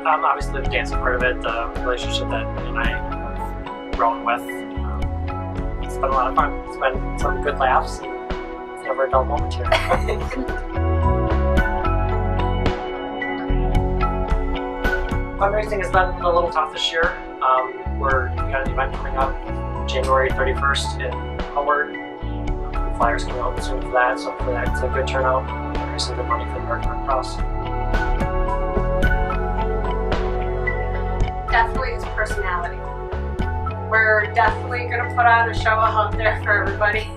Obviously the dancing part of it, the relationship that he and I have grown with. It's been a lot of fun. It's been some good laughs and never a dull moment here. Fundraising has been a little tough this year. We got an event coming up January 31st in Howard. Flyers coming out soon for that, so hopefully that's a good turnout. Raise some good money for the American Red Cross. Definitely his personality. We're definitely going to put on a show out there for everybody.